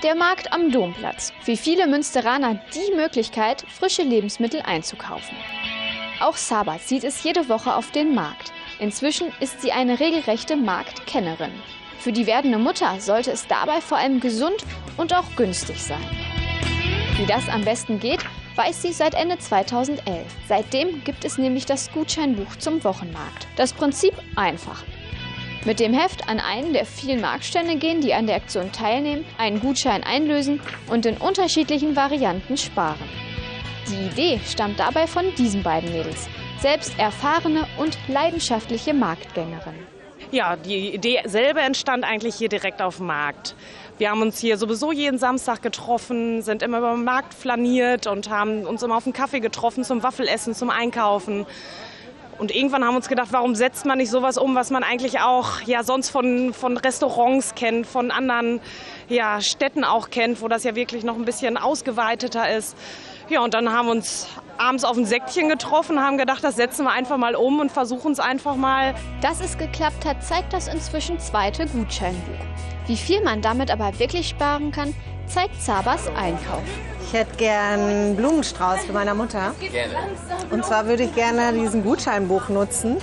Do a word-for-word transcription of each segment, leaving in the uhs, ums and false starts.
Der Markt am Domplatz. Für viele Münsteraner die Möglichkeit, frische Lebensmittel einzukaufen. Auch Saba zieht es jede Woche auf den Markt. Inzwischen ist sie eine regelrechte Marktkennerin. Für die werdende Mutter sollte es dabei vor allem gesund und auch günstig sein. Wie das am besten geht, weiß sie seit Ende zweitausendelf. Seitdem gibt es nämlich das Gutscheinbuch zum Wochenmarkt. Das Prinzip einfach. Mit dem Heft an einen der vielen Marktstände gehen, die an der Aktion teilnehmen, einen Gutschein einlösen und in unterschiedlichen Varianten sparen. Die Idee stammt dabei von diesen beiden Mädels, selbst erfahrene und leidenschaftliche Marktgängerinnen. Ja, die Idee selber entstand eigentlich hier direkt auf dem Markt. Wir haben uns hier sowieso jeden Samstag getroffen, sind immer über den Markt flaniert und haben uns immer auf einen Kaffee getroffen zum Waffelessen, zum Einkaufen. Und irgendwann haben wir uns gedacht, warum setzt man nicht sowas um, was man eigentlich auch ja, sonst von, von Restaurants kennt, von anderen ja, Städten auch kennt, wo das ja wirklich noch ein bisschen ausgeweiteter ist. Ja, und dann haben wir uns abends auf ein Säckchen getroffen, haben gedacht, das setzen wir einfach mal um und versuchen es einfach mal. Dass es geklappt hat, zeigt das inzwischen zweite Gutscheinbuch. Wie viel man damit aber wirklich sparen kann, zeigt Sabas Einkauf. Ich hätte gern einen Blumenstrauß für meine Mutter. Gerne. Und zwar würde ich gerne diesen Gutscheinbuch nutzen.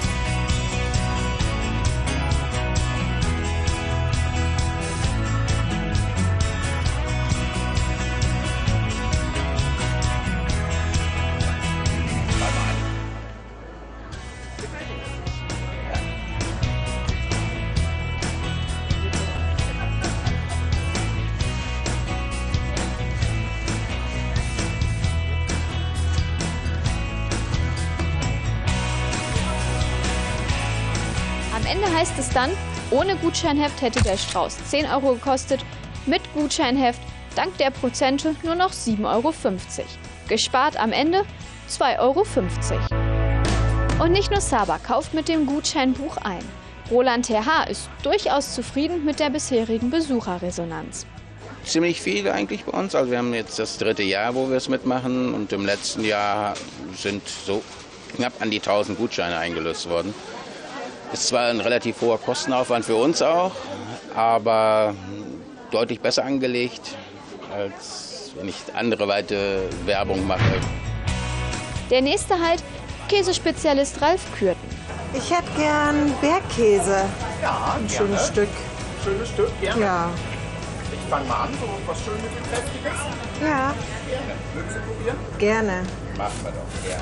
Am Ende heißt es dann, ohne Gutscheinheft hätte der Strauß zehn Euro gekostet, mit Gutscheinheft dank der Prozente nur noch sieben Euro fünfzig. Gespart am Ende zwei Euro fünfzig. Und nicht nur Saba kauft mit dem Gutscheinbuch ein. Roland Herr H. ist durchaus zufrieden mit der bisherigen Besucherresonanz. Ziemlich viel eigentlich bei uns. Also wir haben jetzt das dritte Jahr, wo wir es mitmachen. Und im letzten Jahr sind so knapp an die tausend Gutscheine eingelöst worden. Ist zwar ein relativ hoher Kostenaufwand für uns auch, aber deutlich besser angelegt, als wenn ich andere weite Werbung mache. Der nächste Halt, Käsespezialist Ralf Kürten. Ich hätte gern Bergkäse. Ja, Ein gerne. schönes Stück. Schönes Stück, gerne. Ja. Ich fange mal an, so was schön mittelkräftiges. Ja, Gerne. Mögen Sie probieren? gerne. Machen wir doch, gerne.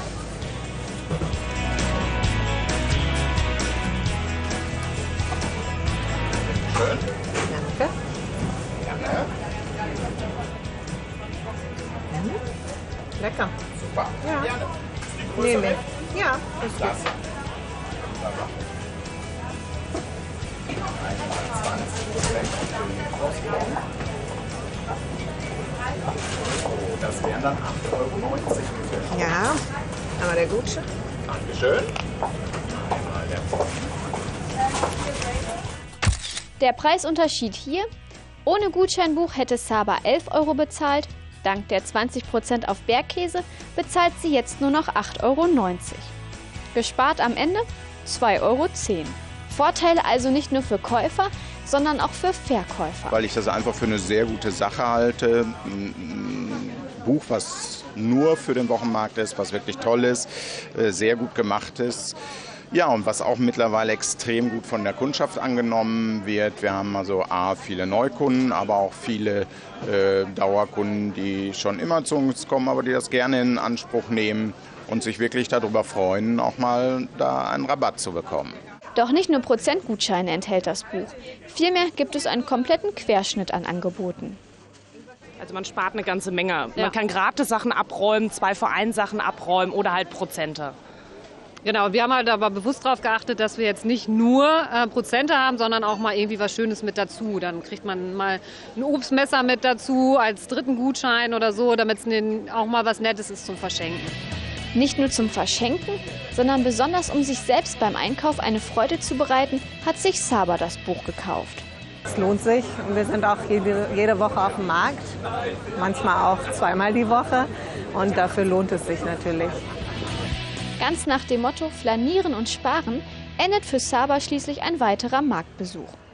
Schön. Danke. Gerne. Lecker. Super. Ja. Gerne. Die Größe Nehme weg? ich. Ja, das ist Klasse. Wunderbar. einmal zwanzig Prozent rausgekommen. So, das wären dann acht Euro neunzig. Ja, aber der Gutschein. Dankeschön. Einmal der Der Preisunterschied hier: Ohne Gutscheinbuch hätte Saba elf Euro bezahlt, dank der zwanzig Prozent auf Bergkäse bezahlt sie jetzt nur noch acht Euro neunzig. Gespart am Ende zwei Euro zehn. Vorteile also nicht nur für Käufer, sondern auch für Verkäufer. Weil ich das einfach für eine sehr gute Sache halte. Ein Buch, was nur für den Wochenmarkt ist, was wirklich toll ist, sehr gut gemacht ist. Ja, und was auch mittlerweile extrem gut von der Kundschaft angenommen wird. Wir haben also A, viele Neukunden, aber auch viele äh, Dauerkunden, die schon immer zu uns kommen, aber die das gerne in Anspruch nehmen und sich wirklich darüber freuen, auch mal da einen Rabatt zu bekommen. Doch nicht nur Prozentgutscheine enthält das Buch. Vielmehr gibt es einen kompletten Querschnitt an Angeboten. Also man spart eine ganze Menge. Ja. Man kann gratis Sachen abräumen, zwei für eins Sachen abräumen oder halt Prozente. Genau, wir haben halt aber bewusst darauf geachtet, dass wir jetzt nicht nur äh, Prozente haben, sondern auch mal irgendwie was Schönes mit dazu. Dann kriegt man mal ein Obstmesser mit dazu als dritten Gutschein oder so, damit es auch mal was Nettes ist zum Verschenken. Nicht nur zum Verschenken, sondern besonders um sich selbst beim Einkauf eine Freude zu bereiten, hat sich Saba das Buch gekauft. Es lohnt sich. Und wir sind auch jede, jede Woche auf dem Markt. Manchmal auch zweimal die Woche. Und dafür lohnt es sich natürlich. Ganz nach dem Motto Flanieren und Sparen endet für Saba schließlich ein weiterer Marktbesuch.